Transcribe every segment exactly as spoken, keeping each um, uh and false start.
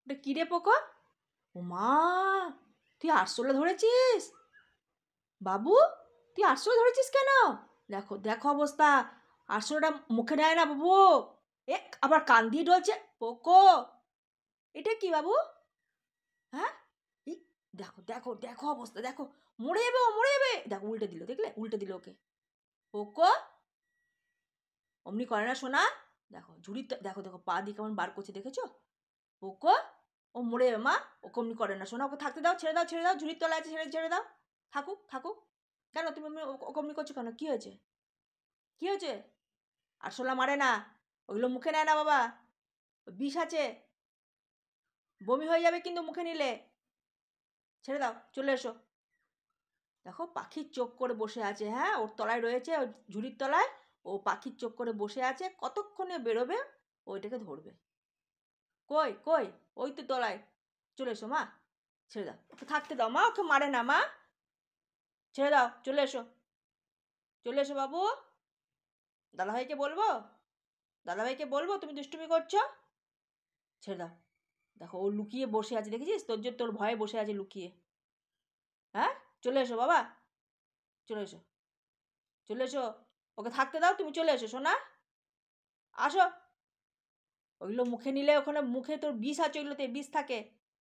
ওটা কী রে পোকা? ও মা, তুই আরশোলা ধরেছিস? বাবু, তুই আরশোলা ধরেছিস কেন? দেখো দেখো অবস্থা, আরশোলাটা মুখে নেয় না বাবু। এ আবার কান দিয়ে ডলছে। পোকো, এটা কি বাবু? হ্যাঁ, এই দেখো দেখো দেখো অবস্থা, দেখো মরে যাবে, ও মরে যাবে। দেখো উল্টে দিল, দেখলে উল্টে দিল ওকে। পোকো অমনি করে না সোনা। দেখো ঝুড়ির, দেখো দেখো পা দিয়ে কেমন বার করছে, দেখেছো? পোকো, ও মরে যাবে মা, ওকে অমনি করে না সোনা, ওকে থাকতে দাও, ছেড়ে দাও ছেড়ে দাও, ঝুড়ির তলায় আছে, ছেড়ে ছেড়ে দাও, থাকুক থাকুক। কেন তুমি অমনি ওকে অমনি করছো কেন? কী হয়েছে? কী হয়েছে? আরশোলা মারে না, ওগুলো মুখে নেয় না বাবা, বিষ আছে, বমি হয়ে যাবে কিন্তু মুখে নিলে। ছেড়ে দাও, চলে এসো। দেখো পাখির চোখ করে বসে আছে, হ্যাঁ ওর তলায় রয়েছে, ওর ঝুড়ির তলায় ও পাখির চোখ করে বসে আছে, কতক্ষণে বেরোবে ওইটাকে ধরবে। কই কই, ওই তো তলায়। চলে এসো মা, ছেড়ে দাও, ওকে থাকতে দাও মা, ওকে মারে না মা, ছেড়ে দাও, চলে এসো, চলে এসো বাবু। দাদাভাইকে বলবো, দাদাভাইকে বলবো তুমি দুষ্টুমি করছো? ছেড়ে দাও। দেখো ও লুকিয়ে বসে আছে, দেখেছিস? তোর যে তোর ভয়ে বসে আছে লুকিয়ে। হ্যাঁ, চলে এসো বাবা, চলে এসো, চলে এসো, ওকে থাকতে দাও, তুমি চলে এসো সোনা, আসো। ওইগুলো মুখে নিলে ওখানে মুখে তোর বিষ আছে, ওইগুলোতে বিষ থাকে।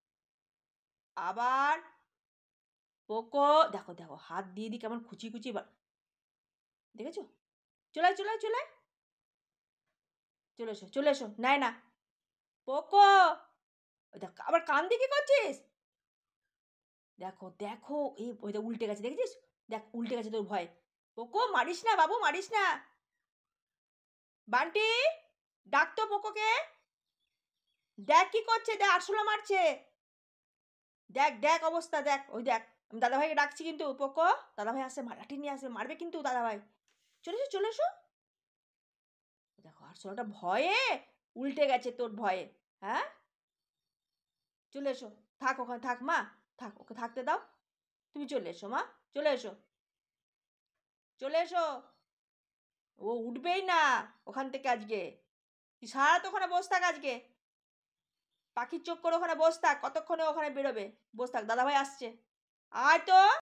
আবার পোকো, দেখো দেখো হাত দিয়ে দিই কেমন খুচি খুচি, দেখেছো? চলে আয়, চলে আয়, চলে আয়। চলে এসো, চলে এসো, নেয় না। পোকো, ওই দেখ আবার কান দিয়ে কি করছিস? দেখো দেখো, এই ওইটা উল্টে গেছে, দেখেছিস? দেখ উল্টে গেছে তোর ভয়। পোকো মারিস না বাবু, মারিস না। বান্টি, ডাক তো পোকোকে। দেখ কি করছে, দেখ আরশোলা মারছে। দেখ দেখ অবস্থা, দেখ ওই দেখ। আমি দাদাভাইকে ডাকছি কিন্তু। পোকো, দাদাভাই আসছে, লাঠি নিয়ে আসবে, মারবে কিন্তু দাদাভাই। চলে এসো, চলে এসো। দেখো আরশোলাটা ভয়ে উল্টে গেছে তোর ভয়ে। হ্যাঁ, চলে এসো, থাক ওখানে থাক মা, থাক, ওকে থাকতে দাও, তুমি চলে এসো মা, চলে এসো, চলে এসো। ও উঠবেই না ওখান থেকে আজকে। তুই সারা তো ওখানে বস থাক আজকে, পাখির চোখ করে ওখানে বস থাক, কতক্ষণে ওখানে বেরোবে, বস থাক, দাদাভাই আসছে। আয় তো।